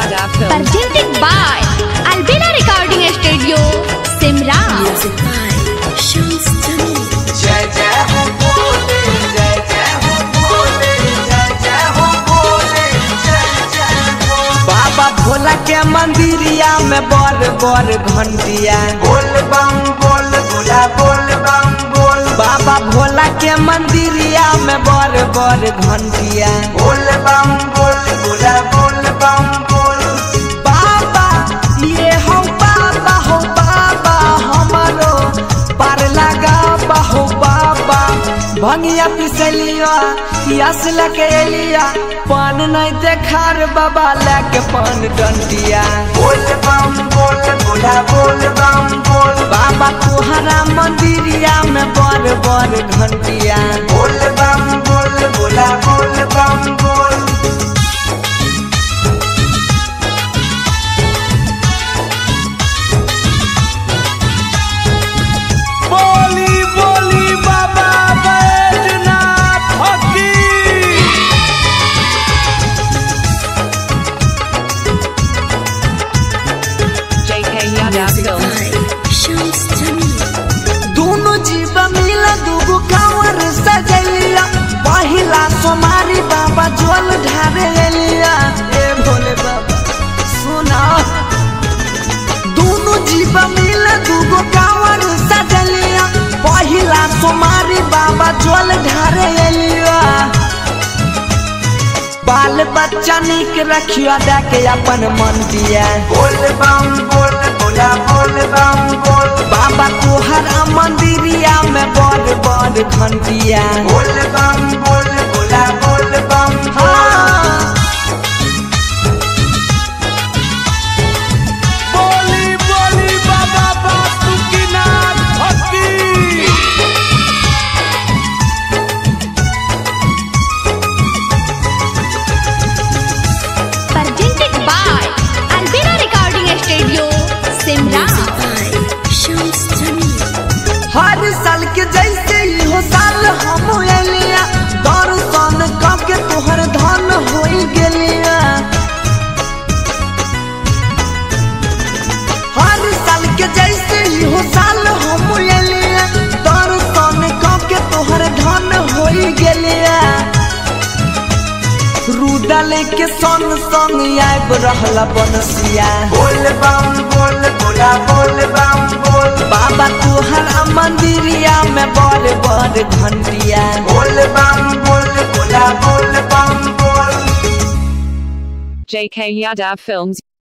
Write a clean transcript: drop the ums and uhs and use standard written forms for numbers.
Presented by Albina Recording Studio, Simra. Music by Shams Jamil. जय जय हो बोले, जय जय हो बोले, जय जय हो बोले, जय जय हो। बाबा भोला के मंदिरिया में बोल बोल घंटिया, बोल बम बोल भोला बोल बम बोल। बाबा भोला के मंदिरिया में बोल बोल घंटिया, बोल बम बोल भोला बोल बम बोल। बाबा ये हो बाबा हमारो पार लगा हो बाबा। भंगिया पिसलिया पियास लके एलिया, पान नहीं देखार बाबा लेके पान डंडिया। बोल बम बोल भोला बोल बम बोल। बाबा तुहरा मंदिरिया में बर बर घंटिया, बोल बम बोल भोला बोल बम बोल। बोली बोली बाबा बैजनाथ की। Music by Shams Jamil. दोनों जीव मिला दूगो कांवर सजलिया, पहिला सोमारी बाबा जोल ढारे लिया। ए भोले बाबा सुना, दोनों जीव मिला दूगो कांवर सजलिया, पहिला सोमारी बाबा जोल ढारे लिया। बाल बच्चा निक रखिया देके अपन मन दिया, बोल बम बोल भोला बोल बम बोल। बाबा तुहरा मंदिरिया में बड़ बड़ घंटिया, बोल बम बोल भोला बोल बम बोल। बोली बोली बाबा बासुकीनाथ की। Presented by Albina Recording Studio, Simra. Music by Shams Jamil. हर साल के जैसे ही हो साल हम एलिया, दर्शन करके तोहर धन हो गेलिया। हर साल के जैसे ही हो साल हम एलिया, दर्शन करके तोहर धन हो गेलिया। रूडा लेके संग संग आब रहला बनसिया, बोल बम बोल भोला बोल बम बोल। बाबा तुहरा मंदिरिया में बड़ बड़ घंटिया, बोल बम बोल भोला बोल बम बोल। JK Yadav Films